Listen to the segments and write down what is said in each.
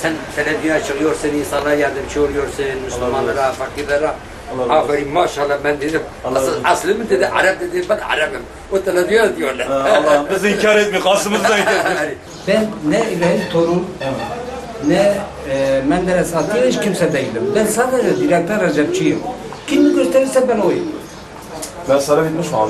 sen televizyona çıkıyorsun, insanlara yardımcı oluyorsun, Müslümanlara, fakirlere. Aferin maşallah ben dedim. Aslı mı dedi, Arap dedi, ben Arap'ım. O televizyona diyorlar. Allah bizi inkar etmiyor, Kasım'ımız da inkar etmiyor. Ben ne İbrahim Torun, ne Menderes Atilla hiç kimse değilim. Ben sadece direktör Recepçiyim. Kimi gösterirse ben oyum. Ben sana bilmiş mi abi?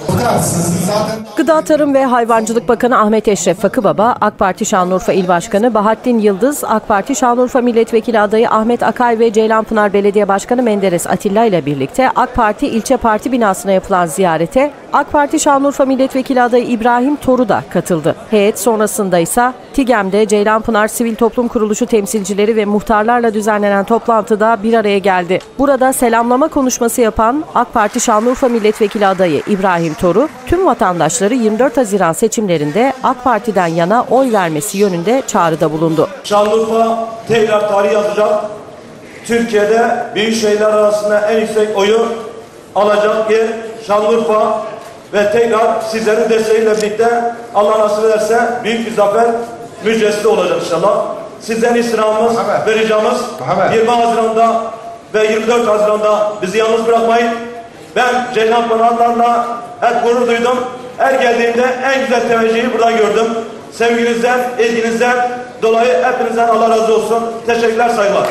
Gıda, Tarım ve Hayvancılık Bakanı Ahmet Eşref Fakıbaba, AK Parti Şanlıurfa İl Başkanı Bahattin Yıldız, AK Parti Şanlıurfa Milletvekili adayı Ahmet Akay ve Ceylanpınar Belediye Başkanı Menderes Atilla ile birlikte AK Parti ilçe parti binasına yapılan ziyarete AK Parti Şanlıurfa Milletvekili adayı İbrahim Toru da katıldı. Heyet sonrasında ise TİGEM'de Ceylanpınar Sivil Toplum Kuruluşu temsilcileri ve muhtarlarla düzenlenen toplantıda bir araya geldi. Burada selamlama konuşması yapan AK Parti Şanlıurfa Milletvekili adayı İbrahim Toru, tüm vatandaşları 24 Haziran seçimlerinde AK Parti'den yana oy vermesi yönünde çağrıda bulundu. Şanlıurfa tekrar tarih yazacak. Türkiye'de büyük şehirler arasında en yüksek oyu alacak yer Şanlıurfa ve tekrar sizlerin desteğiyle birlikte Allah nasip ederse büyük bir zafer müjdesi olacak inşallah. Sizden istirhamımız ve ricamız 20 Haziran'da ve 24 Haziran'da bizi yalnız bırakmayın. Ben Ceylanpınarlarla hep gurur duydum. Her geldiğimde en güzel teveccühü burada gördüm. Sevginizden, ilginizden dolayı hepinizden Allah razı olsun. Teşekkürler, saygılar.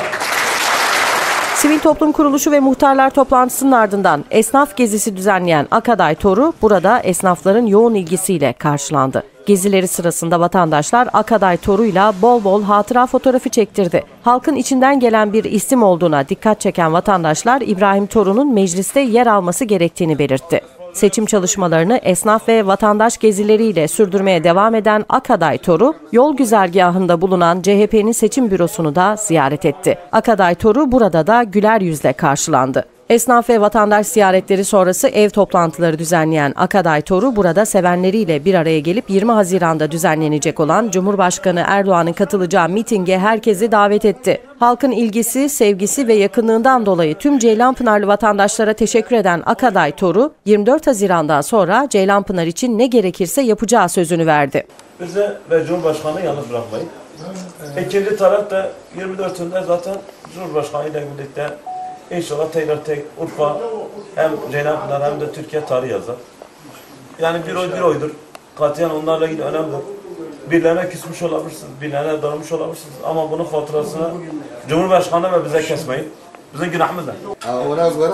Sivil Toplum Kuruluşu ve muhtarlar toplantısının ardından esnaf gezisi düzenleyen Akaday Toru burada esnafların yoğun ilgisiyle karşılandı. Gezileri sırasında vatandaşlar Akaday Toru'yla bol bol hatıra fotoğrafı çektirdi. Halkın içinden gelen bir isim olduğuna dikkat çeken vatandaşlar İbrahim Toru'nun mecliste yer alması gerektiğini belirtti. Seçim çalışmalarını esnaf ve vatandaş gezileriyle sürdürmeye devam eden Akaday Toru, yol güzergahında bulunan CHP'nin seçim bürosunu da ziyaret etti. Akaday Toru burada da güler yüzle karşılandı. Esnaf ve vatandaş ziyaretleri sonrası ev toplantıları düzenleyen Akaday Toru burada sevenleriyle bir araya gelip 20 Haziran'da düzenlenecek olan Cumhurbaşkanı Erdoğan'ın katılacağı mitinge herkesi davet etti. Halkın ilgisi, sevgisi ve yakınlığından dolayı tüm Ceylanpınarlı vatandaşlara teşekkür eden Akaday Toru, 24 Haziran'dan sonra Ceylanpınar için ne gerekirse yapacağı sözünü verdi. Bizi ve Cumhurbaşkanı'nı yalnız bırakmayın. İkinci taraf da 24'ünde zaten Cumhurbaşkanı ile birlikte İnşallah tekrar Urfa hem Ceylanpınar hem de Türkiye tarihi yazar. Yani bir oy bir oydur. Katiyen onlarla ilgili önemlidir. Birilerine küsmüş olabilirsiniz, birilerine darılmış olabilirsiniz ama bunun faturasını Cumhurbaşkanı ve bize kesmeyin. Bizim günahımız ne? Ona göre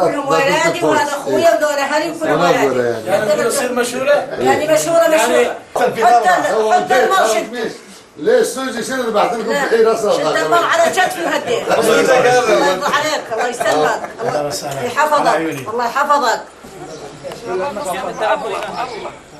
yani يصير مشهورة يعني مشهورة حتى المرشد ليش سوجي شنو اللي بعت لكم في راسها شد المر على كتفي وهدي الله يرضى عليك الله يسلمك الله يحفظك الله يحفظك